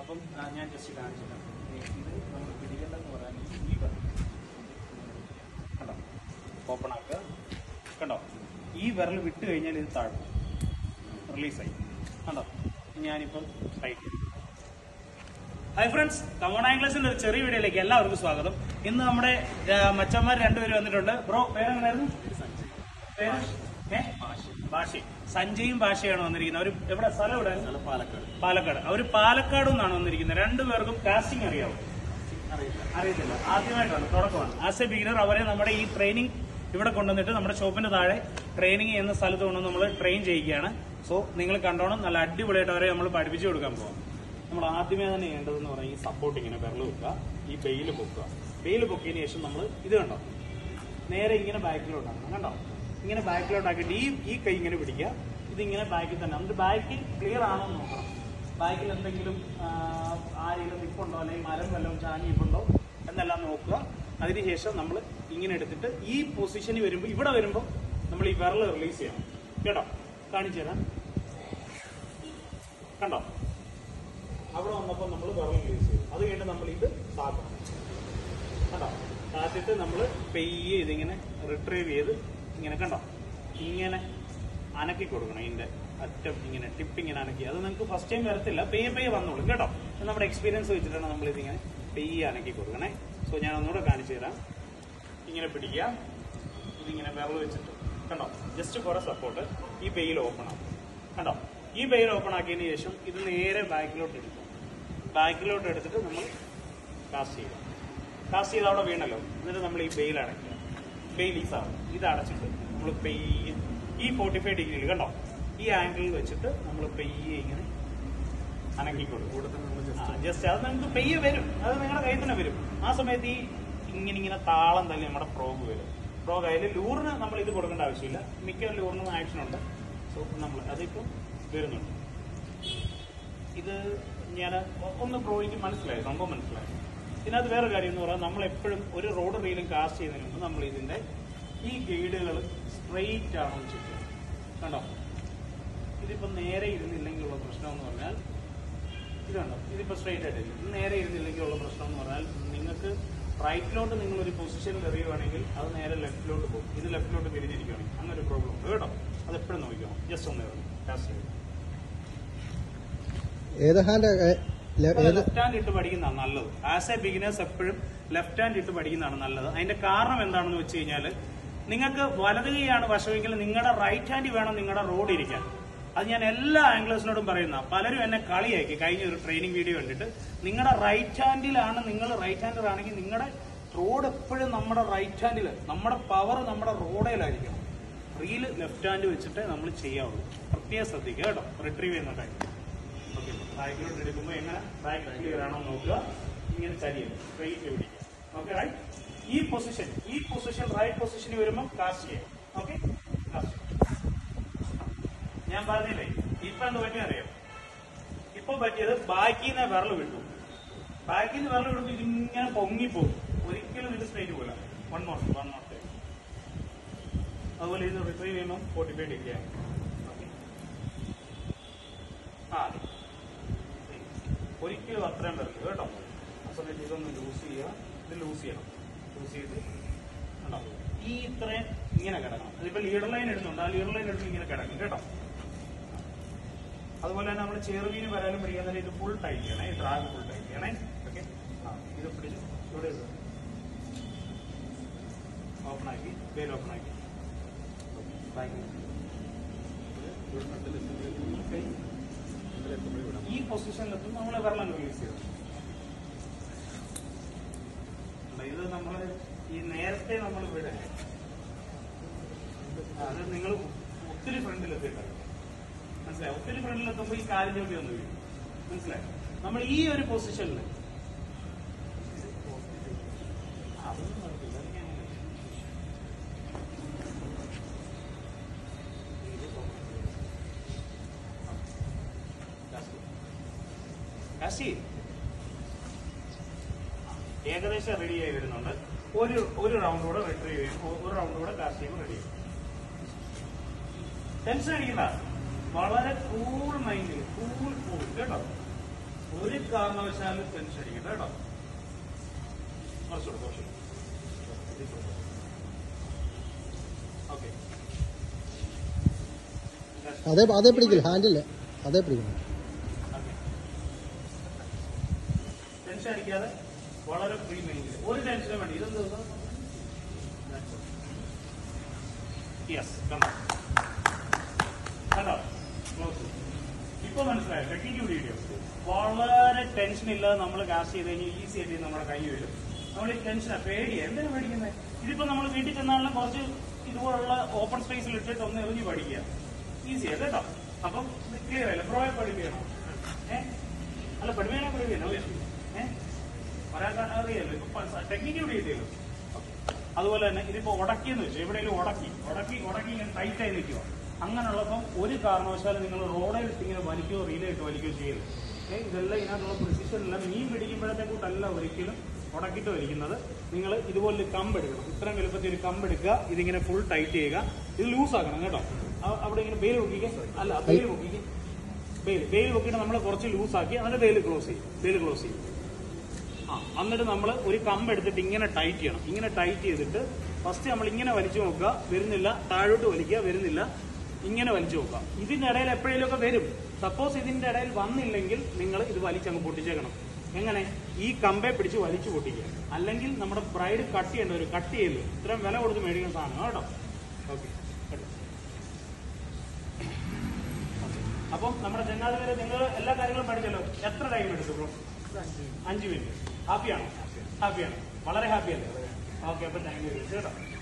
അപ്പം ഞാൻ ജസ്റ്റ് കാണിച്ചിട്ടുണ്ട്. ഇത് നമ്മൾ പിടിക്കേണ്ടതെന്ന് പറയാൻ ഈ കണ്ടോ, ഓപ്പൺ ആക്കുക. കണ്ടോ, ഈ വിരൽ വിട്ട് കഴിഞ്ഞാൽ ഇത് താഴും, റിലീസായി. കണ്ടോ, ഞാനിപ്പം ടൈറ്റ്. ഹായ് ഫ്രണ്ട്സ്, കമോൺ ആംഗ്ലേഴ്സിന്റെ ഒരു ചെറിയ വീഡിയോയിലേക്ക് എല്ലാവർക്കും സ്വാഗതം. ഇന്ന് നമ്മുടെ മച്ചന്മാർ രണ്ടുപേരും വന്നിട്ടുണ്ട്. ബ്രോ പേരെങ്ങനായിരുന്നു? ഭാഷ. സഞ്ജയും ഭാഷയാണ് വന്നിരിക്കുന്നത്. അവർ എവിടെ സ്ഥലം? ഇവിടെ പാലക്കാട്. അവർ പാലക്കാട് നിന്നാണ് വന്നിരിക്കുന്നത്. രണ്ടുപേർക്കും കാസ്റ്റിംഗ് അറിയാമോ? അറിയത്തില്ല, ആദ്യമായിട്ടാണ്, തുടക്കമാണ്. ആസ് എ ബിഗിനർ അവരെ നമ്മുടെ ഈ ട്രെയിനിങ് ഇവിടെ കൊണ്ടുവന്നിട്ട് നമ്മുടെ ഷോപ്പിന്റെ താഴെ ട്രെയിനിങ് ചെയ്യുന്ന സ്ഥലത്ത് കൊണ്ടുവന്ന് നമ്മൾ ട്രെയിൻ ചെയ്യുകയാണ്. സോ നിങ്ങൾ കണ്ടോണം, നല്ല അടിപൊളിയായിട്ട് അവരെ നമ്മൾ പഠിപ്പിച്ചു കൊടുക്കാൻ പോകാം. നമ്മൾ ആദ്യമേ തന്നെ ചെയ്യേണ്ടതെന്ന് പറഞ്ഞാൽ ഈ സപ്പോർട്ട് ഇങ്ങനെ വിരൽ വെക്കുക, ഈ ബെയിൽ പൊക്കുക. ബെയിൽ പൊക്കിയതിന് ശേഷം നമ്മൾ ഇത് കണ്ടോ, നേരെ ഇങ്ങനെ ബാക്കിലോട്ടാണ്. കണ്ടോ, ഇങ്ങനെ ബാക്കിലോട്ടാക്കിയിട്ട് ഈ കൈ ഇങ്ങനെ പിടിക്കുക. ഇതിങ്ങനെ ബാക്കിൽ തന്നെ, എന്നിട്ട് ബാക്കിൽ ക്ലിയർ ആണോ എന്ന് നോക്കണം. ബാക്കിൽ എന്തെങ്കിലും ആരെങ്കിലും നിപ്പുണ്ടോ അല്ലെങ്കിൽ മരം വല്ലതും ചാഞ്ഞിപ്പുണ്ടോ എന്നെല്ലാം നോക്കുക. അതിനുശേഷം നമ്മൾ ഇങ്ങനെ എടുത്തിട്ട് ഈ പൊസിഷനിൽ വരുമ്പോൾ, ഇവിടെ വരുമ്പോൾ നമ്മൾ ഈ വിരൽ റിലീസ് ചെയ്യണം. കേട്ടോ, കാണിച്ചു തരാം. കണ്ടോ, അവിടെ വന്നപ്പോൾ നമ്മൾ വിരൽ റിലീസ് ചെയ്യും. അത് കഴിഞ്ഞിട്ട് നമ്മൾ ഇത് താക്കണം. കണ്ടോ, താത്തിട്ട് നമ്മൾ പെയ്യെ ഇതിങ്ങനെ റിട്രീവ് ചെയ്ത് ഇങ്ങനെ, കണ്ടോ, ഇങ്ങനെ അനക്കി കൊടുക്കണം. ഇതിന്റെ അറ്റം ഇങ്ങനെ ടിപ്പ് ഇങ്ങനെ അനക്കി. അത് നിങ്ങൾക്ക് ഫസ്റ്റ് ടൈം വരത്തില്ല, പെയ്യെ വന്നോളും. കേട്ടോ, നമ്മുടെ എക്സ്പീരിയൻസ് വെച്ചിട്ടാണ് നമ്മൾ ഇതിങ്ങനെ പെയ്യെ അനക്കി കൊടുക്കണേ. സോ ഞാൻ ഒന്നുകൂടെ കാണിച്ചു തരാം. ഇങ്ങനെ പിടിക്കുക, ഇതിങ്ങനെ വിരൽ വെച്ചിട്ട് കണ്ടോ, ജസ്റ്റ് കുറെ സപ്പോർട്ട്. ഈ ബെയിൽ ഓപ്പൺ ആക്കും. കണ്ടോ, ഈ ബെയിൽ ഓപ്പൺ ആക്കിയതിന് ശേഷം ഇത് നേരെ ബാക്കിലോട്ട് എടുക്കും. ബാക്കിലോട്ട് എടുത്തിട്ട് നമ്മൾ കാസ്റ്റ് ചെയ്യുക. കാസ്റ്റ് ചെയ്ത് അവിടെ വീണല്ലോ. എന്നിട്ട് നമ്മൾ ഈ ബെയിൽ അടയ്ക്കുക. ബെയിൽ ഈ സാധനം ഇത് അടച്ചിട്ട് നമ്മൾ പെയ്യെ ഈ 45 ഡിഗ്രിയിൽ, കണ്ടോ, ഈ ആംഗിളിൽ വെച്ചിട്ട് നമ്മൾ പെയ്യെ ഇങ്ങനെ അനക്കി കൊടുക്കും. ജസ്റ്റ് അത് നിങ്ങൾക്ക് പെയ്യെ വരും, അത് നിങ്ങളുടെ കയ്യിൽ തന്നെ വരും. ആ സമയത്ത് ഈ ഇങ്ങനെ താളം തല്ലി നമ്മുടെ പ്രോഗ് വരും. പ്രോഗ് അതിൽ ലൂറിന് നമ്മൾ ഇത് കൊടുക്കേണ്ട ആവശ്യമില്ല. മിക്ക ലൂറിനും ആക്ഷൻ ഉണ്ട്. സോ നമ്മൾ അതിപ്പോൾ വരുന്നുണ്ട്. ഇത് ഞാൻ ഒന്ന് പ്രോയ്ക്ക് മനസ്സിലായി, സംഭവം മനസ്സിലായി. ഇതിനകത്ത് വേറെ കാര്യം എന്ന് പറഞ്ഞാൽ, നമ്മളെപ്പോഴും ഒരു റോഡ് റീലും കാസ്റ്റ് ചെയ്യുന്നതിന് മുമ്പ് നമ്മൾ ഇതിന്റെ ഈ ഗൈഡുകൾ സ്ട്രെയിറ്റ് ആണോ ചെക്ക് ചെയ്യണം. കണ്ടോ, ഇതിപ്പോ നേരെ ഇരുന്നില്ലെങ്കിൽ ഉള്ള പ്രശ്നം എന്ന് പറഞ്ഞാൽ, ഇത് കണ്ടോ, ഇതിപ്പോ സ്ട്രെയിറ്റ് ആയിട്ടില്ല. ഇത് നേരെ ഇരുന്നില്ലെങ്കിൽ ഉള്ള പ്രശ്നം എന്ന് പറഞ്ഞാൽ, നിങ്ങൾക്ക് റൈറ്റിലോട്ട് നിങ്ങളൊരു പൊസിഷനിൽ എറിയുവാണെങ്കിൽ അത് നേരെ ലെഫ്റ്റിലോട്ട് പോകും. ഇത് ലെഫ്റ്റിലോട്ട് തിരിഞ്ഞിരിക്കുകയാണെങ്കിൽ അങ്ങനെ ഒരു പ്രോബ്ലം ഉണ്ട്. കേട്ടോ, അതെപ്പോഴും നോക്കണം. ജസ്റ്റ് ഒന്ന് കാസ്റ്റ് ചെയ്യും. ലെഫ്റ്റ് ഹാൻഡ് ഇട്ട് പഠിക്കുന്നതാണ് നല്ലത്. ആസ് എ ബിഗിനേഴ്സ് എപ്പോഴും ലെഫ്റ്റ് ഹാൻഡ് ഇട്ട് പഠിക്കുന്നതാണ് നല്ലത്. അതിന്റെ കാരണം എന്താണെന്ന് വെച്ച് കഴിഞ്ഞാൽ, നിങ്ങൾക്ക് വലത് കൈയാണ് വശമെങ്കിൽ നിങ്ങളുടെ റൈറ്റ് ഹാൻഡിൽ വേണം നിങ്ങളുടെ റോഡ് ഇരിക്കാൻ. അത് ഞാൻ എല്ലാ ആംഗ്ലേഴ്സിനോടും പറയുന്ന. പലരും എന്നെ കളിയാക്കി കഴിഞ്ഞ ഒരു ട്രെയിനിങ് വീഡിയോ കണ്ടിട്ട്. നിങ്ങളുടെ റൈറ്റ് ഹാൻഡിലാണ്, നിങ്ങൾ റൈറ്റ് ഹാൻഡർ ആണെങ്കിൽ നിങ്ങളുടെ റോഡ് എപ്പോഴും നമ്മുടെ റൈറ്റ് ഹാൻഡിൽ, നമ്മുടെ പവർ നമ്മുടെ റോഡിലായിരിക്കണം. റീല് ലെഫ്റ്റ് ഹാൻഡ് വെച്ചിട്ട് നമ്മൾ ചെയ്യാവുള്ളൂ. പ്രത്യേകം ശ്രദ്ധിക്കുക കേട്ടോ, റിട്രീവ് ചെയ്യുന്ന ടൈം. ഓക്കെ, ബാക്കിലോട്ട് എടുക്കുമ്പോൾ എങ്ങനെ ബാക്ക് ക്ലിയർ ആണോ നോക്കുക. ഇങ്ങനെ ചരിയും, സ്ട്രെയിറ്റ് പിടിക്കുക. Okay, right. ഈ പൊസിഷൻ റൈറ്റ് പൊസിഷനിൽ വരുമ്പോൾ കാസ്റ്റ് ചെയ്യാം. Okay, cast. ഞാൻ പറഞ്ഞില്ലേ, ഇപ്പൊ എന്ത് പറ്റിയറിയാം? ഇപ്പൊ പറ്റിയത് ബാക്കിൽ നിന്ന് വിരൽ വിട്ടു. ബാക്കിൽ നിന്ന് വിരൽ വിടുമ്പോൾ ഇതിങ്ങനെ പൊങ്ങിപ്പോകും. ഒരിക്കലും ഇത് സ്ട്രെയിറ്റ് പോലെ. One more time. അതുപോലെ ഇത് റിട്രീവ് ചെയ്യുമ്പോൾ 45 ഡിഗ്രി ആണ്. ഓക്കെ, ഒരിക്കലും അത്രയും വരരുത് കേട്ടോ. ആ സമയത്ത് ഇതൊന്ന് ലൂസ് ചെയ്യുക. ഇത് ലൂസ് ചെയ്യണം. ലൂസ് ചെയ്ത് കണ്ടോ, ഈ ഇത്രയും ഇങ്ങനെ കിടക്കണം. അതിപ്പോ ലീഡർ ലൈൻ ഇടുന്നുണ്ട്, ആ ലീഡർ ലൈൻ എടുത്ത് ഇങ്ങനെ കിടക്കും കേട്ടോ. അതുപോലെ തന്നെ നമ്മൾ ചെറുമീന് വരാനും പിടിക്കാൻ തന്നെ ഇത് ഫുൾ ടൈറ്റ് ചെയ്യണേ. ഡ്രാഗ് ഫുൾ ടൈറ്റ് ചെയ്യണേ. ഓക്കെ, ഇത് പിടിച്ച് ഇവിടെ ഓപ്പൺ ആക്കി, ബെയിൽ ഓപ്പൺ ആക്കി, ഈ പൊസിഷനിലെത്തും നമ്മളെ വെള്ളം റിലീസ് ചെയ്തു. ഇത് നമ്മൾ ഈ നേരത്തെ നമ്മൾ ഇവിടെ അത് നിങ്ങൾ ഒത്തിരി ഫ്രണ്ടിലെത്തിയിട്ടാണ്, മനസ്സിലായി? ഒത്തിരി ഫ്രണ്ടിലെത്തുമ്പോൾ ഈ കാലിന്റെ കൂടി ഒന്ന് വീഴും, മനസ്സിലായി? നമ്മൾ ഈ ഒരു പൊസിഷനിൽ അതൊന്നും നടക്കില്ല. കാശി ഏകദേശം റെഡി ആയി വരുന്നുണ്ട്. ഒരു റൗണ്ട് കൂടെ റിട്രീവ് ചെയ്യും, ഒരു റൗണ്ട് കൂടെ കാസ്റ്റ് ചെയ്യുമ്പോൾ റെഡി ചെയ്യും. ടെൻഷൻ അടിക്കണ്ട, വളരെ കൂൾ മൈൻഡിൽ, കൂൾ കേട്ടോ. ഒരു കാരണവശാലും ടെൻഷൻ അടിക്കണ്ട കേട്ടോ. കുറച്ചുകൂടെ ഓക്കെ. അതേ പിടിക്കില്ല, ഹാൻഡിൽ അതേ പിടിക്കണം. ടെൻഷൻ അടിക്കാതെ വളരെ ഫ്രീ മൈൻഡിൽ ഒരു ടെൻഷനും വേണ്ടി. ഇതെന്ത് യെസ് കണ്ടോ കണ്ടോ ക്ലോസ്. ഇപ്പൊ മനസ്സിലായോ ടെക്നിക്കൽ വീഡിയോ? വളരെ ടെൻഷൻ ഇല്ലാതെ നമ്മൾ കാസ്റ്റ് ചെയ്ത് കഴിഞ്ഞാൽ ഈസി ആയിട്ട് നമ്മുടെ കൈ വരും. നമ്മൾ ഈ ടെൻഷനാ പേടിയാ. എന്തിനാ പേടിക്കുന്നത്? ഇതിപ്പോ നമ്മൾ വീട്ടിൽ ചെന്നാലും കുറച്ച് ഇതുപോലുള്ള ഓപ്പൺ സ്പേസിൽ ഇട്ടിട്ട് ഒന്ന് എറിഞ്ഞ് പഠിക്കുക. ഈസിയാ കേട്ടോ. അപ്പം ക്ലിയർ ആയില്ല? പ്രോയെ പഠിപ്പിക്കണോ? അല്ല പഠിപ്പിക്കണോ? പറയാൻ അറിയാലോ. ഇപ്പൊ ടെക്നിക്കൽ വീഡിയോ. അതുപോലെ തന്നെ ഇതിപ്പോ ഉടക്കിയെന്ന് വെച്ചു, എവിടെയെങ്കിലും ഉടക്കി ഇങ്ങനെ ടൈറ്റായി നിൽക്കുക. അങ്ങനെയുള്ളപ്പം ഒരു കാരണവശാലും നിങ്ങൾ റോഡിൽ ഇട്ട് ഇങ്ങനെ വലിക്കുകയോ റീലേ ഇട്ട് വലിക്കുകയോ ചെയ്യരുത്. ഇതെല്ലാം ഇതിനകത്തുള്ള പ്രിസിഷനെല്ലാം മീൻ പിടിക്കുമ്പോഴത്തെ കൂട്ടല്ല ഒരിക്കലും ഉടക്കിട്ട് വലിക്കുന്നത്. നിങ്ങൾ ഇതുപോലെ കമ്പ് എടുക്കണം. ഇത്രയും വലുപ്പത്തിൽ ഒരു കമ്പ് എടുക്കുക. ഇതിങ്ങനെ ഫുൾ ടൈറ്റ് ചെയ്യുക. ഇത് ലൂസ് ആക്കണം കേട്ടോ. അവിടെ ഇങ്ങനെ ബെയിൽ പൊക്കിക്കുക. അല്ല ബെയിൽ പൊക്കിക്കുക. ബെയിൽ പൊക്കിയിട്ട് നമ്മൾ കുറച്ച് ലൂസാക്കി എന്നിട്ട് ബെയിൽ ക്ലോസ് ചെയ്യും. എന്നിട്ട് നമ്മൾ ഒരു കമ്പ് എടുത്തിട്ട് ഇങ്ങനെ ടൈറ്റ് ചെയ്യണം. ഇങ്ങനെ ടൈറ്റ് ചെയ്തിട്ട് ഫസ്റ്റ് നമ്മൾ ഇങ്ങനെ വലിച്ചു നോക്കുക, വരുന്നില്ല. താഴോട്ട് വലിക്കുക, വരുന്നില്ല. ഇങ്ങനെ വലിച്ചു നോക്കുക. ഇതിന്റെ ഇടയിൽ എപ്പോഴേലും ഒക്കെ വരും. സപ്പോസ് ഇതിന്റെ ഇടയിൽ വന്നില്ലെങ്കിൽ നിങ്ങൾ ഇത് വലിച്ചങ്ങ് പൊട്ടിച്ചേക്കണം. എങ്ങനെ? ഈ കമ്പെ പിടിച്ച് വലിച്ചു പൊട്ടിക്കുക. അല്ലെങ്കിൽ നമ്മുടെ ബ്രൈഡ് കട്ട് ചെയ്യേണ്ട ഒരു കട്ട് ചെയ്യല്. ഇത്രയും വില കൊടുത്ത് മേടിക്കുന്ന സാധനം കേട്ടോ. ഓക്കെ. അപ്പം നമ്മുടെ ജനാധിപത്യം നിങ്ങൾ എല്ലാ കാര്യങ്ങളും പഠിച്ചല്ലോ. എത്ര ടൈം എടുത്തു ബ്രോ? 5 മിനിറ്റ്. ഹാപ്പിയാണോ? ഹാപ്പിയാണ്. വളരെ ഹാപ്പിയല്ലേ? ഓക്കെ. അപ്പൊ താങ്ക് യു കേട്ടോ.